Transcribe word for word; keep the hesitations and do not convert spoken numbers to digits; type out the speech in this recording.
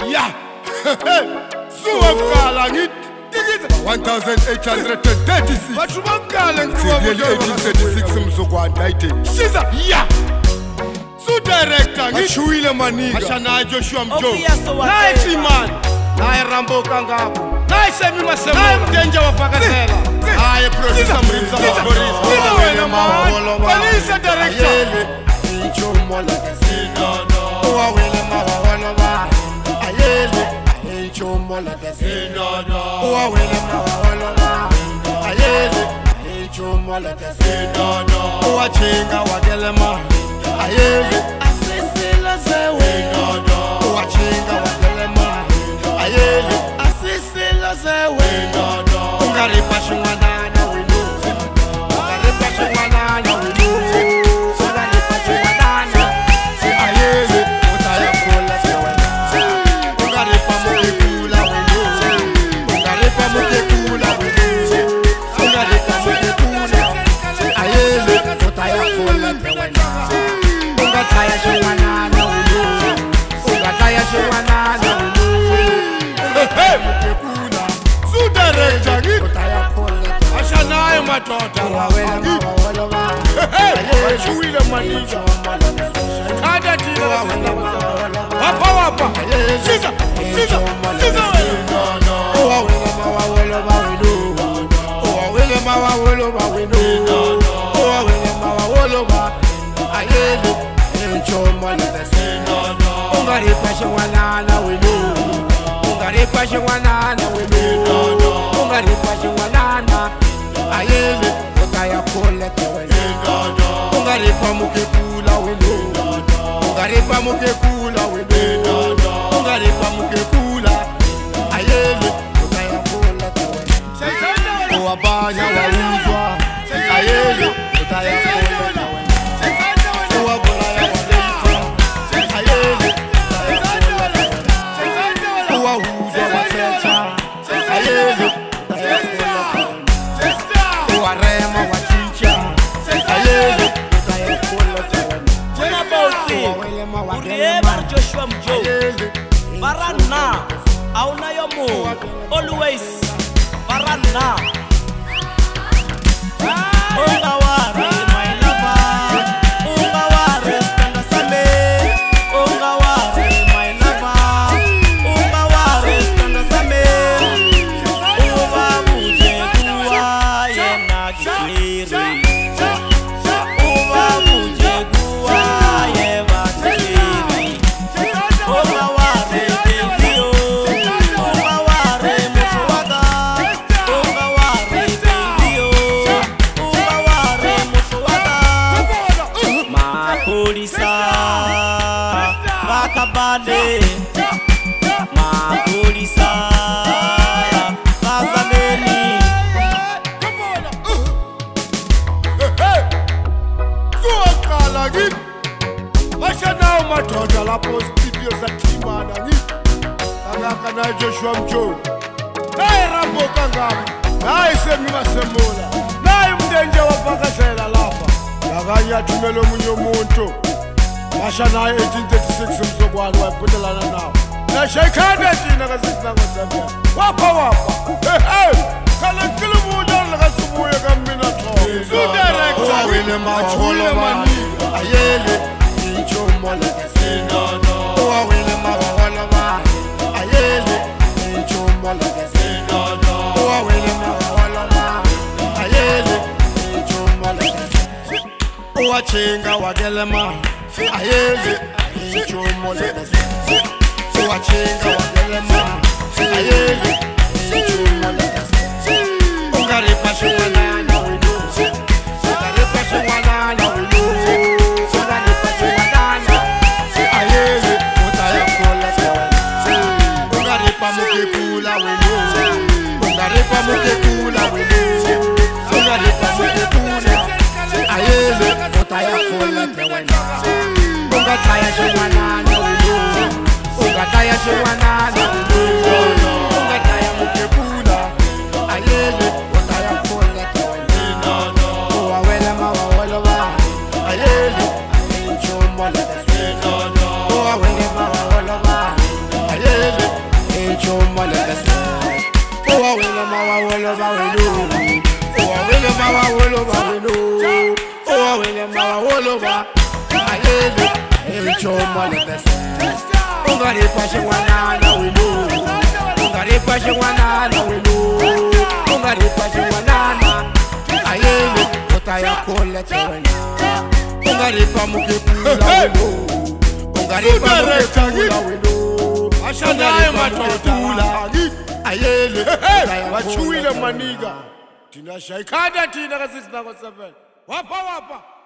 Yeah. Suwakala ngit. one thousand eight hundred thirty-six. Bathu bamkala ngiwabona eighteen thirty-six mzukwana ayithe. Siza. Yeah. Su director ngishuwile maniga. Ashana Joshua Mjo. Nice man. Naye Rambo Kangabo. Nice Mima Semo. Naye Mdenja wafakazela. Naye producer Mrimza Boris. Siza wena man. Police director. Inchomola kasino no. Uwawele mawawolo ba. Ayele. Inchomola kasino no. Uwawele mawawolo ba. Ayele. Inchomola kasino no. Uwachinga wagelema. Ayele. Asisila zewe no no. Uwachinga wagelema. Ayele. Asisila zewe no no. Ungaripa shungwanana winu. Ungaripa shungwanana winu. Ungaripa shungwanana. Ayele. Utaya kula zewe. Ungaripa mukekula winu. Ungaripa mukekula winu. Ungaripa mukekula. Ayele. Utaya kula zewe. Ungataya shungwanana winu. Ungataya shungwanana winu. Hey, mukekula. Su director ngit. Utaya kula. Ashanaye matota. Uwawele mawawolo ba. Hey, wachuwile manisha. Kada tira wala. Wapa wapa. Siza, siza, siza wele. Uwawele mawawolo ba winu. Uwawele mawawolo ba winu. Uwawele mawawolo ba. Ayele. Enchomola kasino no. Ungaripa shungwanana winu. Ungaripa shungwanana winu. Ungaripa shungwanana. Ayele. Utaya kula tewe. Ungaripa mukekula winu. Ungaripa mukekula winu. Ungaripa mukekula. Ayele. Utaya kula tewe. Uwabanya wauzwa. Ayele. Utaya kula tewe. Urieba Joshua Mjo. Barana. Auna yomu. Always. Barana. Ungaware my lover. Ungaware standa same. Ungaware my lover. Ungaware standa same. Uva muje kuwa yena kitwiri. Uva muje kuwa yeva kitwiri. Ungaware devio. Ungaware mufuwaga. Ungaware devio. Ungaware mufuwaga. Mapolisa bakabale. Mapolisa bazameni. Suwakala ngit. Ashanaye matota lapho studio sathimana ngit. Angaka na Joshua Mjo. Naye Rambo Kangabo. Naye Semima Semola. Naye Mdenja wafakazela lapha. Yakanye athumele omunye umuntu. Ashanaye eighteen thirty-six mzukwana wayiphutelana nawo. Nashaykhanda thina kasisina kwasambia. Wapha wapha. Hey hey. Kale nkilibuja lakasibuye kamina tho. Su director. Uwawele mawawolo maniga. Ayele. Inchomola kasino no. Uwawele mawawolo ba. Ayele. Inchomola kasino no. Uwawele mawawolo ba. Ayele. Inchomola kasino. Uwachinga wagelema. Ayele. Inchomola kasino. Uwachinga wagelema. Ayele. Inchomola kasino. Ungaripa shungwanana winu. Ungaripa shungwanana winu. Ungaripa shungwanana. Ayele. Utaya kula tewe. Ungaripa mukekula winu. Ungaripa mukekula winu. Ungaripa mukekula. Ayele. Utaya kula tewe. Ungataya shungwanana winu. Ungataya shungwanana winu. Ungataya mukekula. Ayele. Utaya kula tewe. Uwawele mawawolo ba. Ayele. Inchomola kasino no. Uwawele mawawolo ba. Ayele. wawoloba ayele ebichoma lebese ungaripa shingwanana winu ungaripa shingwanana winu ungaripa shingwanana ayele otaya koletweni ungaripa mukipula winu ungaripa mukipula winu ashanaye matotula ayele wachuile maniga tina shaikada tina kasisi nako seven wapa wapa